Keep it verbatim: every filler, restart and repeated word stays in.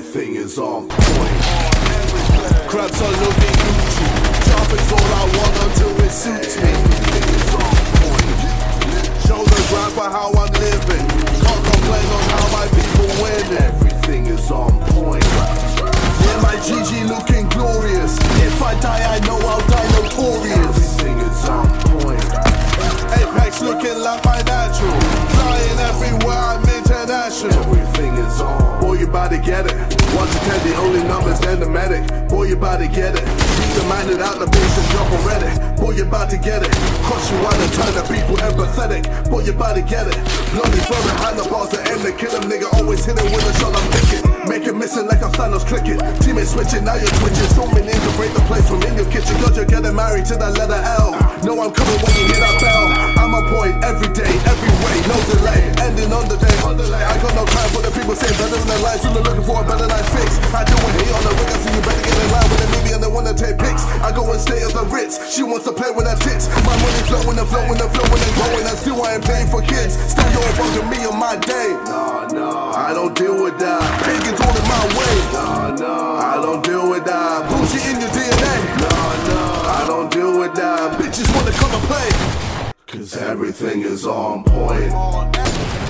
everything is on point. Crabs are looking Gucci, shopping's all I want until it suits me. Everything is on point. Shoulder grind for how I'm living, can't complain on how my people win. Everything is on point. Yeah, my G G looking glorious. If I die, I know I'll die notorious. Everything is on point. Apex looking like my natural, flying everywhere, I'm international. Everything is on. Boy, you bout to get it. One to ten, the only numbers, then the medic. Boy, you bout to get it. Keep the minded out the base and jump already. Boy, you bout to get it. Cross you out and turn the people empathetic. Boy, you bout to get it. Bloody throw behind the bars to end the kill him, nigga. Always hit it with a shot, I'm picking. Make it missing like a Thanos cricket. Teammates switching, now you're twitching. Storming in to break the place from in your kitchen. Cause you're getting married to that letter L. Know I'm coming when you hear that bell. I'm on point every day, every way, no delay. Ending on the day, on the lay. I got no time for the people saying better than their lives. You're looking for a better life fix. I do it hate on the ring, I see you better get in line with the media and they wanna take pics. I go and stay as the Ritz. She wants to play with her tits. My money flowing and flowing and flowing and growing. And still I ain't paying for kids. Still you're bugging me on my day. No, no, I don't deal with that. Pagan's all in my way. No, no, I don't deal with that. Bullshit in your D N A. No, no, I don't deal with that. Bitches wanna come and play. Cause everything is on point.